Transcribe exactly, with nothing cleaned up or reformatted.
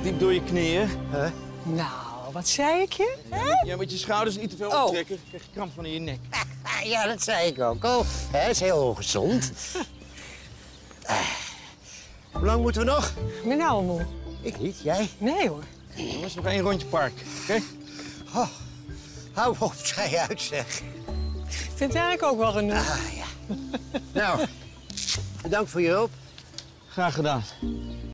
diep door je knieën. Huh? Nou, wat zei ik je? Ja, met je schouders niet te veel Oh. optrekken. Dan krijg je kramp van in je nek. Ja, dat zei ik ook al. Dat is heel ongezond. Uh, hoe lang moeten we nog? Ik ben nou al moe. Ik niet, jij? Nee hoor. Jongens, nog één rondje park, oké? Oh, hou op, schei uit, zeg. Ik vind het eigenlijk ook wel genoeg. Ah, ja. Nou, bedankt voor je hulp. Graag gedaan.